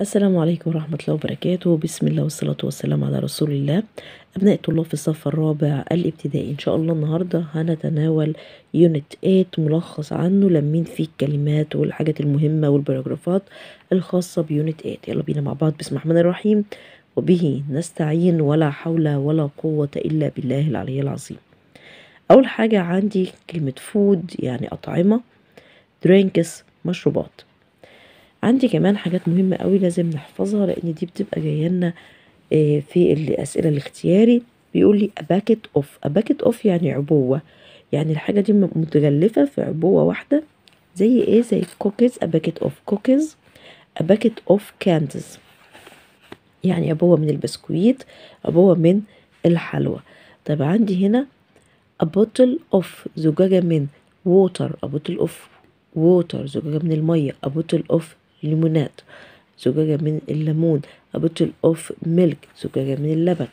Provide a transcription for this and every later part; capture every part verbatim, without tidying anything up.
السلام عليكم ورحمة الله وبركاته. بسم الله والصلاة والسلام على رسول الله. أبناء طلاب في الصف الرابع الابتدائي، إن شاء الله النهاردة هنتناول يونت تمانية، ملخص عنه لمين فيه الكلمات والحاجات المهمة والبراجرافات الخاصة بيونت تمانية. يلا بينا مع بعض. بسم الله الرحمن الرحيم. وبه نستعين، ولا حول ولا قوة إلا بالله العلي العظيم. أول حاجة عندي كلمة فود يعني أطعمة، درينكس مشروبات. عندي كمان حاجات مهمة قوي لازم نحفظها، لان دي بتبقى جايه لنا في الاسئله الاختياري. بيقول لي a packet of a packet of يعني عبوه، يعني الحاجه دي متغلفه في عبوه واحده. زي ايه؟ زي cookies، a packet of cookies، a packet of candies يعني عبوه من البسكويت، عبوه من الحلوى. طيب عندي هنا a bottle of زجاجه من water، a bottle of water زجاجه من الميه، a bottle of ليمونات زجاجة من الليمون، a bottle of milk زجاجة من اللبن.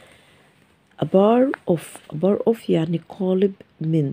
a bar of a bar of يعني قالب من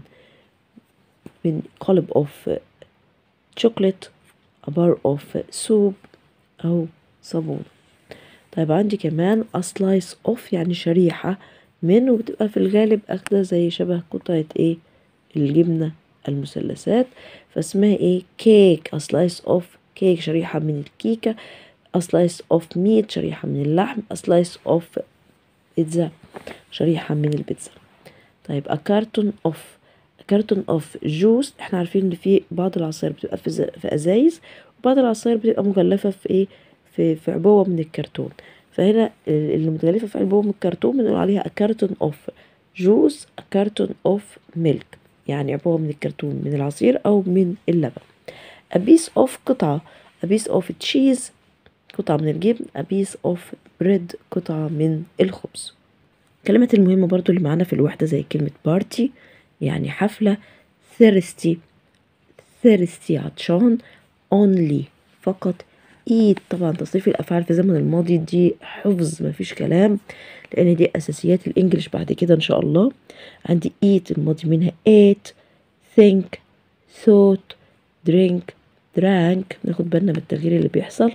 من قالب of chocolate، a bar of soup أو صابون. طيب عندي كمان a slice of يعني شريحة من، وبتبقى في الغالب أخدة زي شبه قطعة ايه الجبنة المثلثات، فاسمها ايه كيك. a slice of كيك شريحة من الكيكة، a slice of meat شريحة من اللحم، a slice of pizza شريحة من البيتزا. طيب a carton of a carton of juice، احنا عارفين ان في بعض العصائر بتبقى في, في ازايز، وبعض العصائر بتبقى مغلفة في ايه في, في عبوة من الكرتون. فهنا اللي متغلفة في عبوة من الكرتون بنقول عليها a carton of juice، a carton of milk يعني عبوة من الكرتون من العصير او من اللبن. a piece of قطعة، a piece of cheese قطعة من الجبن، a piece of bread قطعة من الخبز. الكلمات المهمة برضو اللي معانا في الوحدة زي كلمة party يعني حفلة، thirsty thirsty عطشان، only فقط، eat طبعا تصريف الأفعال في زمن الماضي دي حفظ مفيش كلام، لأن دي أساسيات الإنجليش بعد كده إن شاء الله. عندي eat الماضي منها ate، think thought drink drank. ناخد بالنا من التغيير اللي بيحصل.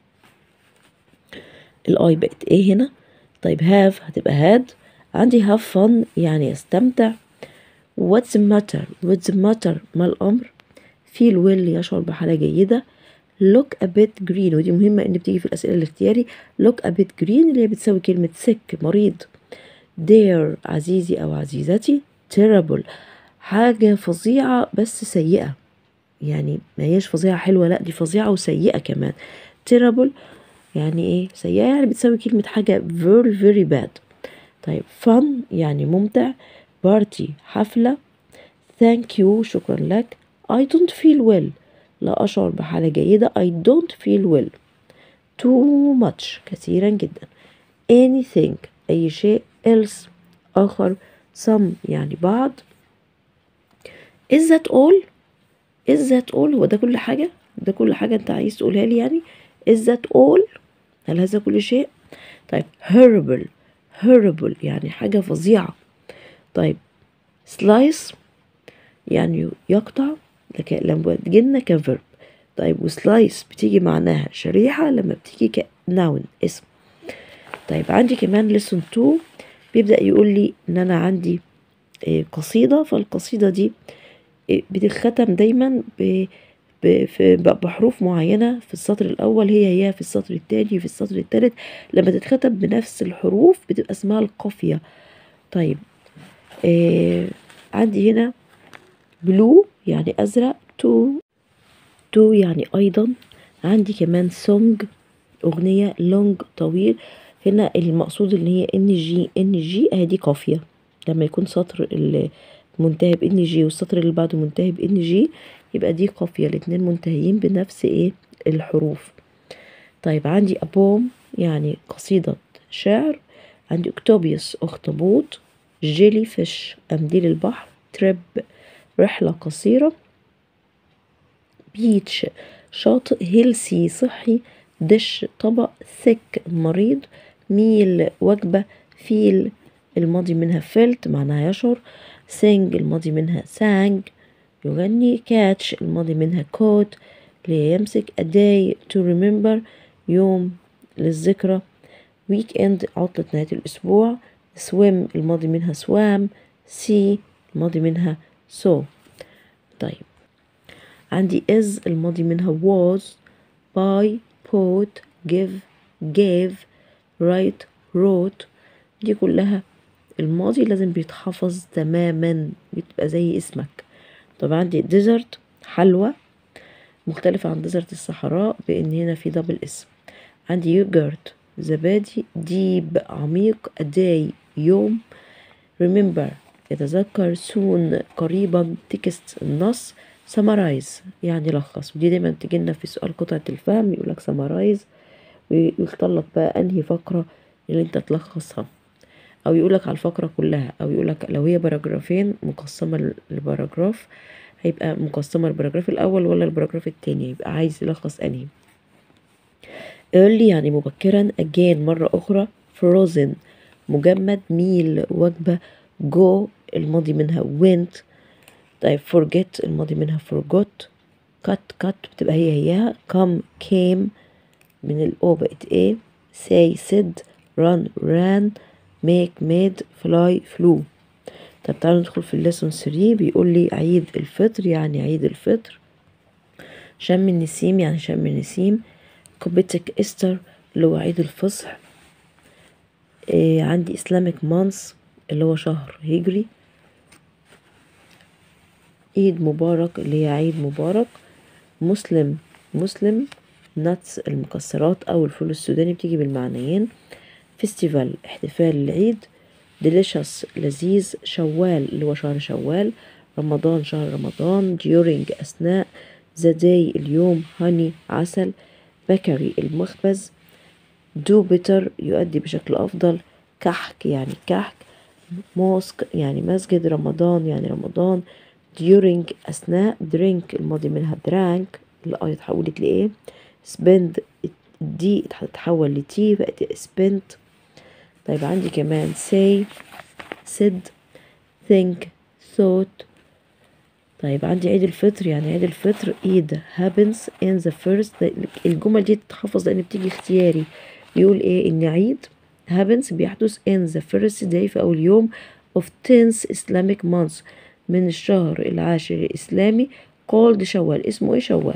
الاي بقت ايه هنا؟ طيب هاف هتبقى هاد. عندي هاف فن يعني يستمتع. what's the matter what's the matter ما الامر. feel well يشعر بحالة جيدة. look a bit green ودي مهمة ان بتيجي في الاسئلة الاختياري. look a bit green اللي هي بتساوي كلمة sick مريض. dear عزيزي او عزيزتي. terrible حاجة فظيعة بس سيئة، يعني ما هيش فظيعة حلوة، لا دي فظيعة وسيئة كمان. terrible يعني ايه؟ سيئة، يعني بتساوي كلمة حاجة very very bad. طيب fun يعني ممتع. party حفلة. thank you شكرا لك. I don't feel well لا أشعر بحالة جيدة. I don't feel well. too much كثيرا جدا. anything أي شيء. else آخر. some يعني بعض. is that all is that all هو ده كل حاجة؟ ده كل حاجة أنت عايز تقولها لي يعني؟ is that all هل هذا كل شيء؟ طيب horrible horrible يعني حاجة فظيعة. طيب slice يعني يقطع لما بتجيلنا كفيرب. طيب وسلايس بتيجي معناها شريحة لما بتيجي كناون اسم. طيب عندي كمان lesson اتنين بيبدأ يقول لي ان انا عندي قصيدة، فالقصيدة دي بتختم دايما ب بحروف معينة في السطر الأول، هي هي في السطر الثاني في السطر الثالث، لما تتختم بنفس الحروف بتبقى اسمها القافية. طيب آه عندي هنا بلو يعني أزرق. تو تو يعني أيضا. عندي كمان سونج أغنية. لونج طويل. هنا المقصود اللي هي ان جي ان جي اهي دي قافية، لما يكون سطر منتهي بان جي والسطر اللي بعده منتهي بان جي يبقى دي قافية، الاتنين منتهيين بنفس ايه الحروف. طيب عندي أبوم يعني قصيدة شعر. عندي أكتوبيوس أخطبوط. جيلي فيش قنديل البحر. تريب رحلة قصيرة. بيتش شاطئ. هيلسي صحي. دش طبق. ثك مريض. ميل وجبة. فيل الماضي منها فيلت معناها يشعر. سينج الماضي منها سانج يغني. كاتش الماضي منها كوت اللي يمسك. a day to remember يوم للذكرى. weekend عطلة نهاية الأسبوع. swim الماضي منها swam. see الماضي منها saw. طيب عندي is الماضي منها was. buy bought give gave write wrote. دي كلها الماضي لازم بيتحفظ تماما، بتبقى زي اسمك. طب عندي desert حلوى، مختلفة عن desert الصحراء بان هنا في دبل اسم. عندي yogurt زبادي. deep عميق. a day يوم. remember يتذكر. soon قريبا. text النص. summarize يعني لخص، ودي دايما بتجيلنا في سؤال قطعة الفهم، يقولك summarize ويختار لك بقى انهي فقرة اللي انت تلخصها، او يقولك على الفقرة كلها، او يقولك لو هي باراجرافين مقسمة الباراجراف هيبقى مقسمة الباراجراف الاول ولا الباراجراف التاني، يبقى عايز يلخص انهي. early يعني مبكرا. again مرة اخرى. frozen مجمد. meal وجبة. go الماضي منها went. طيب forget الماضي منها forgot. cut cut بتبقى هي هيها. come came من الأو بقت A. say said. run ran. make made. fly flew. طب تعالوا ندخل في الليسون ثري. بيقول لي عيد الفطر يعني عيد الفطر. شم النسيم يعني شم النسيم. كوبيتك إستر اللي هو عيد الفصح. إيه عندي إسلامك مانس اللي هو شهر هجري. عيد مبارك اللي هي عيد مبارك. مسلم مسلم. نتس المكسرات أو الفول السوداني بتيجي بالمعنيين. فيستيفال احتفال العيد. ديليشس لذيذ. شوال اللي هو شهر شوال. رمضان شهر رمضان. during أثناء. the day اليوم. honey عسل. bakery المخبز. do better يؤدي بشكل أفضل. كحك يعني كحك. موسك يعني مسجد. رمضان يعني رمضان. during أثناء. drink الماضي منها drank الآية اتحولت لإيه. spend دي هتتحول لتي بقت spent. طيب عندي كمان say said think thought. طيب عندي عيد الفطر يعني عيد الفطر. Eid happens in the first. الجمل دي تتحفظ لأن بتيجي اختياري. بيقول إيه إن عيد happens بيحدث in the first day في أول يوم of tenth Islamic month من الشهر العاشر الإسلامي called شوال. اسمه إيه شوال.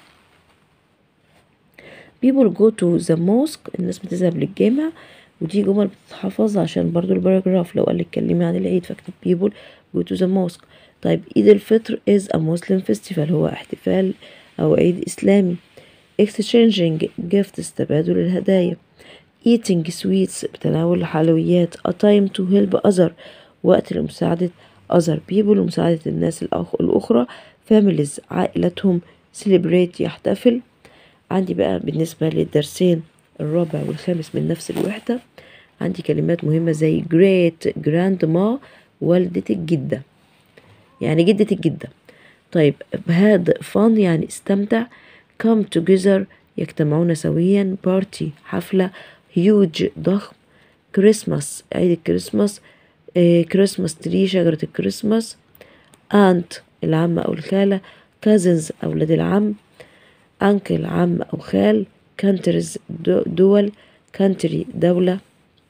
people go to the mosque الناس بتذهب للجامع، ودي جمل بتتحفظ عشان برضو الباراجراف لو قال لك كلمة عن العيد فاكتب people go to the mosque. طيب عيد الفطر is a Muslim festival هو احتفال أو عيد إسلامي. exchanging gifts تبادل الهدايا. eating sweets بتناول الحلويات. a time to help other وقت لمساعدة other people لمساعدة الناس الأخ... الأخرى. families عائلتهم. celebrate يحتفل. عندي بقى بالنسبة للدرسين الرابع والخامس من نفس الوحدة عندي كلمات مهمة زي great grandma والدة الجدة يعني جدة الجدة. طيب had fun يعني استمتع. come together يجتمعون سويا. party حفلة. huge ضخم. christmas عيد الكريسماس. آه christmas tree شجرة الكريسماس. aunt العمة أو الخالة. cousins أولاد العم. uncle عم أو خال. countries دول. country دولة.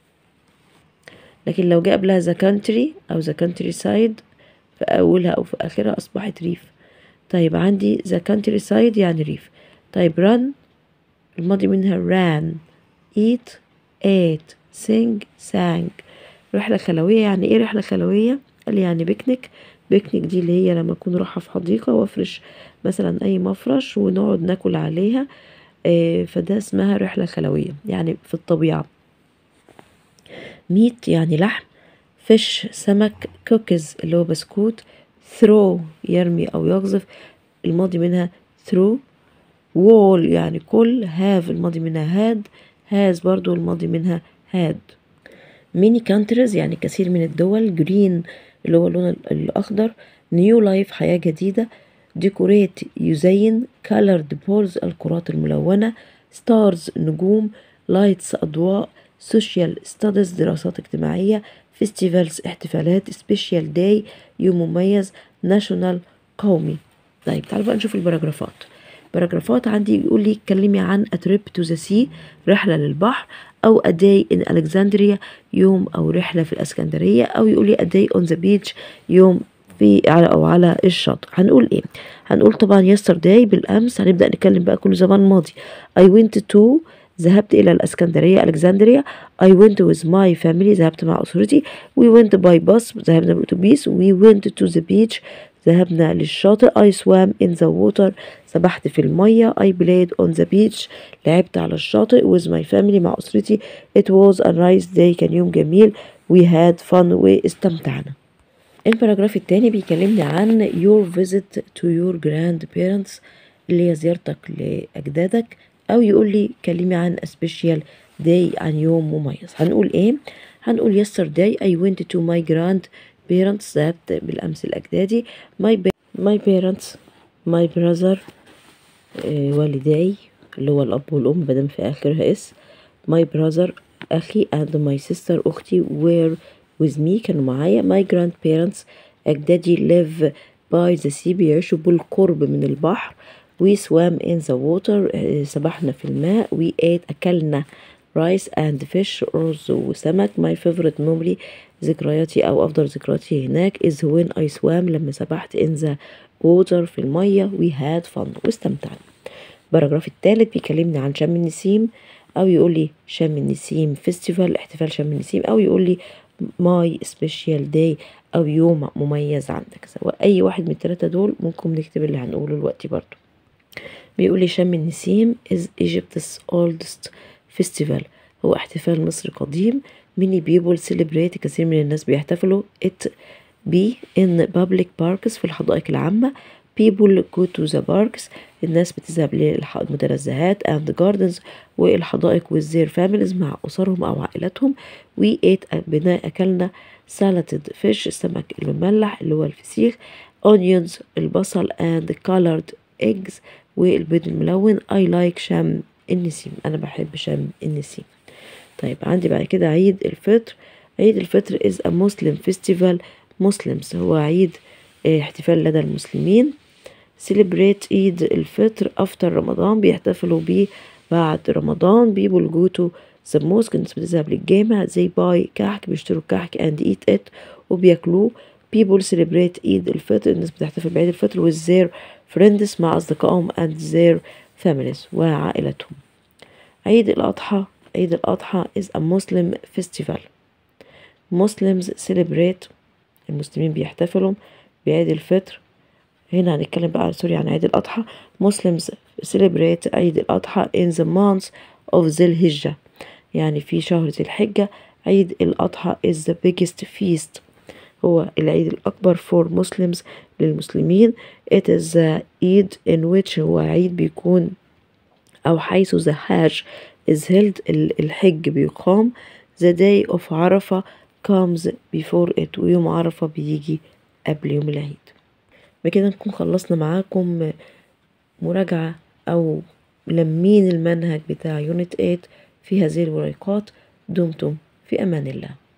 لكن لو جاء قبلها the country أو the countryside في أولها أو في آخرها أصبحت ريف. طيب عندي the countryside يعني ريف. طيب run الماضي منها ran. eat ate. sing sang. رحلة خلوية يعني إيه رحلة خلوية؟ قال لي يعني بيكنيك. بيكنيك دي اللي هي لما أكون رايحة في حديقة وافرش مثلا أي مفرش ونقعد ناكل عليها، آه فده اسمها رحلة خلوية يعني في الطبيعة. ميت يعني لحم. فيش سمك. كوكيز اللي هو بسكوت. ثرو يرمي أو يقذف الماضي منها ثرو. وول يعني كل. هاف الماضي منها هاد. هاز برضو الماضي منها هاد. ميني كانتريز يعني كثير من الدول. جرين اللي هو اللون الأخضر. نيو لايف حياة جديدة. ديكوريت يزين. colored balls الكرات الملونة. ستارز نجوم. لايتس أضواء. social studies دراسات اجتماعية. festivals احتفالات. special day يوم مميز. national قومي. طيب تعالوا بقى نشوف الباراجرافات. باراجرافات عندي بيقول لي اتكلمي عن a trip to the sea رحلة للبحر، أو a day in Alexandria يوم أو رحلة في الإسكندرية، أو يقول لي a day on the beach يوم في على أو على الشاطئ. هنقول إيه؟ هنقول طبعا yesterday بالأمس، هنبدأ نتكلم بقى كل زمان ماضي. I went to ذهبت إلى الإسكندرية ألكسندريا. I went with my family ذهبت مع أسرتي. We went by bus ذهبنا بالأتوبيس. We went to the beach ذهبنا للشاطئ. I swam in the water سبحت في المية. I played on the beach لعبت على الشاطئ with my family مع أسرتي. It was a nice day كان يوم جميل. We had fun واستمتعنا. الباراجراف التاني بيكلمني عن your visit to your grandparents اللي هي زيارتك لأجدادك، أو يقول لي كلمي عن a special day عن يوم مميز. هنقول إيه؟ هنقول yesterday I went to my grandparents ذهبت بالأمس لأجدادي. my, my parents my brother آه والداي اللي هو الأب والأم بدم في آخرها اس. my brother أخي and my sister أختي were with me كانوا معايا. my grandparents أجدادي live by the sea بيعيشوا بالقرب من البحر. we swam in the water سبحنا في الماء. we ate أكلنا rice and fish رز وسمك. my favorite memory ذكرياتي أو أفضل ذكرياتي هناك is when I swam لما سبحت in the water في المية. we had fun واستمتعنا. الباراجراف الثالث بيكلمني عن شم النسيم، أو يقول لي شم النسيم فيستيفال احتفال شم النسيم، أو يقول لي my special day أو يوم مميز عندك. سواء أي واحد من الثلاثة دول ممكن نكتب اللي هنقوله دلوقتي برضو. بيقول لي شم النسيم is Egypt's oldest festival هو احتفال مصر قديم. many people celebrate كثير من الناس بيحتفلوا it be in public parks في الحدائق العامة. people go to the parks الناس بتذهب للمتنزهات and gardens والحدائق with their families مع أسرهم أو عائلتهم. we ate بنا أكلنا salated fish السمك المملح اللي هو الفسيخ. onions البصل and colored eggs والبيض الملون. I like شم النسيم أنا بحب شم النسيم. طيب عندي بعد كده عيد الفطر. عيد الفطر is a Muslim festival Muslims هو عيد احتفال لدى المسلمين. celebrate عيد الفطر after رمضان بيحتفلوا بيه بعد رمضان. people go to the mosque الناس بتذهب للجامع. they buy كحك بيشتروا كحك and eat it وبياكلوه. people celebrate عيد الفطر الناس بتحتفل بعيد الفطر with their friends مع أصدقائهم and their families وعائلتهم. عيد الأضحى عيد الأضحى is a Muslim festival Muslims celebrate المسلمين بيحتفلوا بعيد الفطر. هنا هنتكلم بقى سوري عن عيد الأضحى. Muslims celebrate عيد الأضحى in the month of ذي الحجة يعني في شهر ذي الحجة. عيد الأضحى is the biggest feast هو العيد الأكبر for Muslims للمسلمين. it is the Eid in which هو عيد بيكون أو حيث the Hajj is held الحج بيقام. the day of عرفة comes before it ويوم عرفة بيجي قبل يوم العيد. بكده نكون خلصنا معاكم مراجعة أو لمين المنهج بتاع يونت ثمانية في هذه الورقات. دمتم في أمان الله.